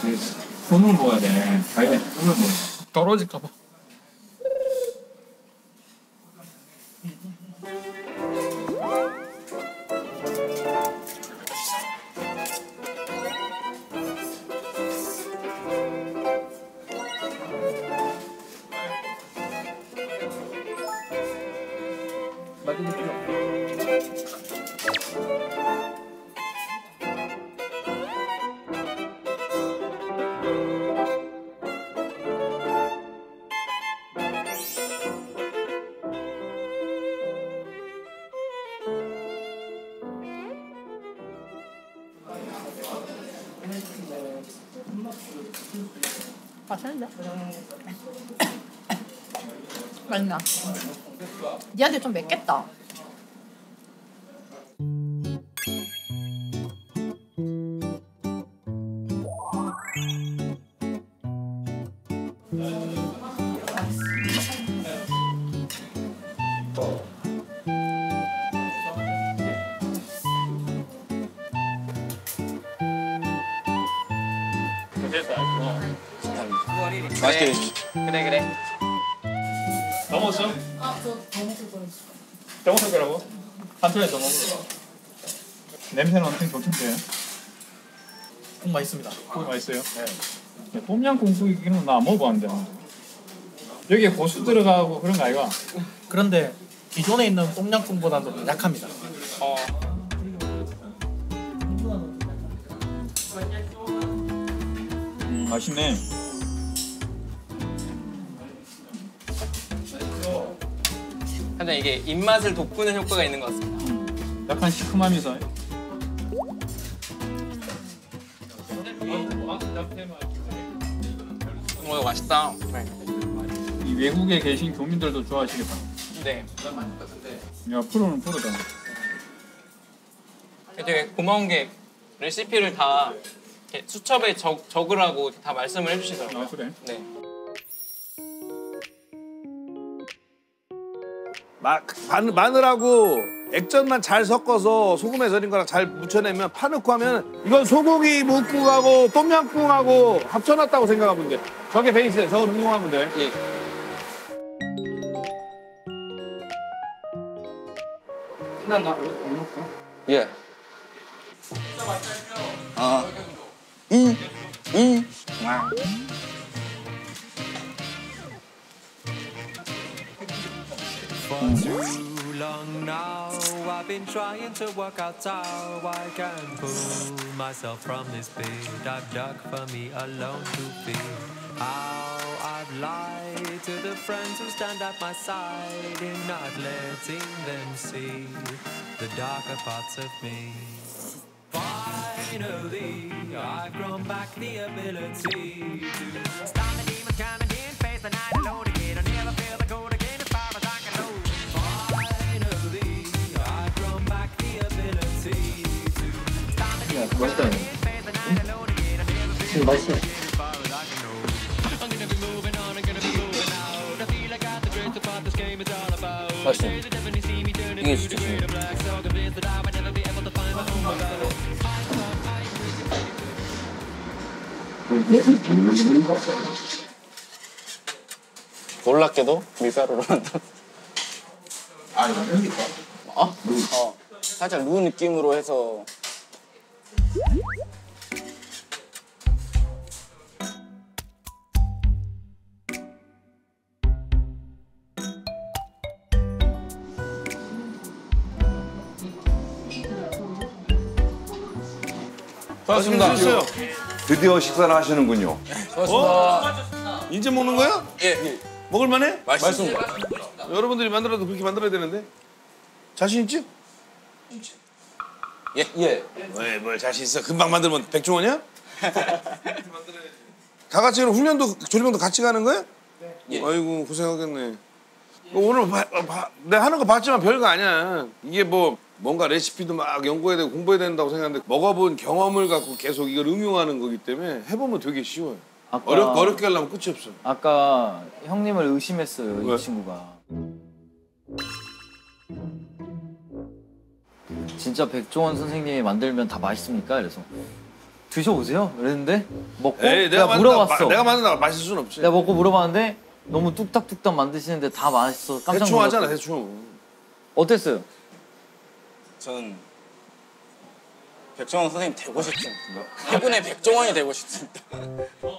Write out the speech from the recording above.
손을 모아야 돼. 가위바위보 손을 모아. 떨어질까봐. 맛있는데? 맛있나? 니한테 좀 맵겠다. 맛있게 드십시오. 그래. 더 먹었어? 더 먹을 거라고? 한 ton에 더 먹어. 냄새는 엄청 좋던데. 꼭 맛있습니다. 국 맛있어요? 네. 똠양꿍국이기는 나 안 먹어봤는데. 여기에 고수 들어가고 그런 거 아이가? 그런데 기존에 있는 똠양꿍보다는 약합니다. 맛있네. 하여튼 이게 입맛을 돋구는 효과가 있는 것 같습니다. 약간 시큼하면서. 이거 맛있다. 이 외국에 계신 교민들도 좋아하시겠다. 네. 야, 프로는 프로다. 되게 고마운 게 레시피를 다 이렇게 수첩에 적으라고 다 말씀을 해주시더라고요. 아, 그래? 네. 마늘하고 액젓만 잘 섞어서 소금에 절인 거랑 잘 묻혀내면 파 넣고 하면 이건 소고기 묵국하고 똠양꿍하고 합쳐놨다고 생각하면 돼. 저게 베이스에 저거 응용하면 돼. 예. 끝났나? 안 먹을까? 예. For too long now, I've been trying to work out how I can pull myself from this pit I've dug for me alone to feel. How I've lied to the friends who stand at my side in not letting them see the darker parts of me. Finally, I've grown back the ability to stop the demons coming in, face the night alone again. I never feel the cold again as far as I can know. Finally, I've grown back the ability to stop the demons coming in, face the night alone again. I never feel the cold again as far as I can know. I'm gonna be moving on, I'm gonna be moving out. I feel like I got the drift of what this game is all about. 맛있어요. They definitely see me turning 이게 to 진짜 the greater black, so convinced that I would never be able to find my own way. 놀랍게도 밀가루로 만든. 아, 이거 뭡니까? 살짝 루 느낌으로 해서. 수고하셨습니다. 드디어 식사를 하시는군요. 이제 먹는 거야? 예. 먹을만해? 맛있습니다. 여러분들이 만들어도 그렇게 만들어야 되는데. 자신 있지? 예. 뭘 자신 있어? 금방 만들면 백종원이야? 다 같이 그럼 훈련도 조리병도 같이 가는 거야? 예. 아이고 고생하겠네. 오늘 내가 하는 거 봤지만 별거 아니야. 이게 뭐 뭔가 레시피도 막 연구해야 되고 공부해야 된다고 생각하는데 먹어본 경험을 갖고 계속 이걸 응용하는 거기 때문에 해보면 되게 쉬워요. 어렵게 하려면 끝이 없어. 아까 형님을 의심했어요. 왜? 이 친구가. 진짜 백종원 선생님이 만들면 다 맛있습니까? 그래서 드셔보세요. 그랬는데 먹고 에이 내가 물어봤어. 내가 만든다고 맛있을 순 없지. 내가 먹고 물어봤는데 너무 뚝딱뚝딱 만드시는데 다 맛있어. 깜짝 대충 놀랐어. 하잖아 대충. 어땠어요? 저는 백종원 선생님 되고 싶습니다. 해군의 백종원이 되고 싶습니다.